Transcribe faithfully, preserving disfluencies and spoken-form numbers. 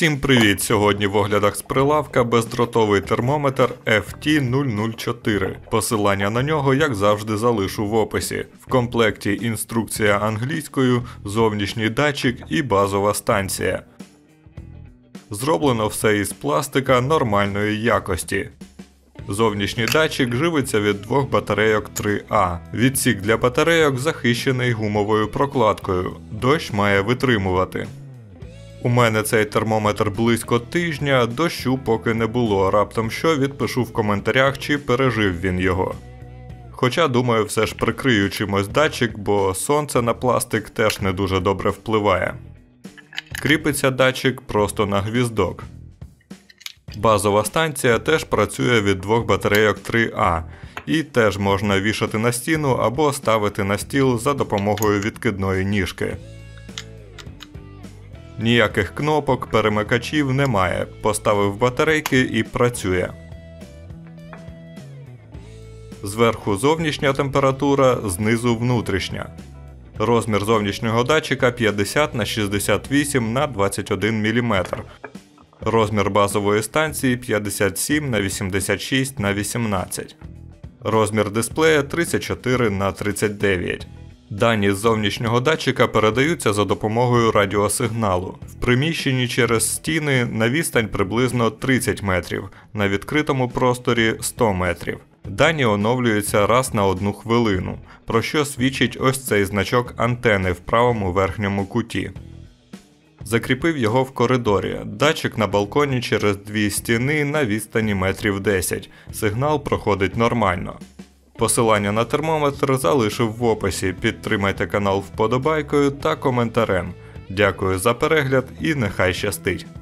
Всім привіт! Сьогодні в оглядах з прилавка бездротовий термометр еф ті нуль нуль чотири. Посилання на нього, як завжди, залишу в описі. В комплекті інструкція англійською, зовнішній датчик і базова станція. Зроблено все із пластика нормальної якості. Зовнішній датчик живиться від двох батарейок три А. Відсік для батарейок захищений гумовою прокладкою. Дощ має витримувати. У мене цей термометр близько тижня, дощу поки не було, раптом що відпишу в коментарях, чи пережив він його. Хоча, думаю, все ж прикрию чимось датчик, бо сонце на пластик теж не дуже добре впливає. Кріпиться датчик просто на гвіздок. Базова станція теж працює від двох батарейок три А, і теж можна вішати на стіну або ставити на стіл за допомогою відкидної ніжки. Ніяких кнопок, перемикачів немає. Поставив батарейки і працює. Зверху зовнішня температура, знизу внутрішня. Розмір зовнішнього датчика п'ятдесят на шістдесят вісім на двадцять один міліметр. Розмір базової станції п'ятдесят сім на вісімдесят шість на вісімнадцять. Розмір дисплея тридцять чотири на тридцять дев'ять. Дані з зовнішнього датчика передаються за допомогою радіосигналу. В приміщенні через стіни на відстань приблизно тридцять метрів, на відкритому просторі сто метрів. Дані оновлюються раз на одну хвилину, про що свідчить ось цей значок антени в правому верхньому куті. Закріпив його в коридорі. Датчик на балконі через дві стіни на відстані метрів десять. Сигнал проходить нормально. Посилання на термометр залишив в описі, підтримайте канал вподобайкою та коментарем. Дякую за перегляд і нехай щастить!